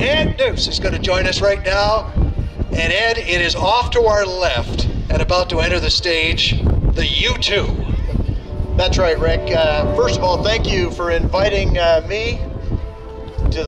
Ed Noose is going to join us right now. And Ed, it is off to our left and about to enter the stage, the U2. That's right, Rick. First of all, thank you for inviting me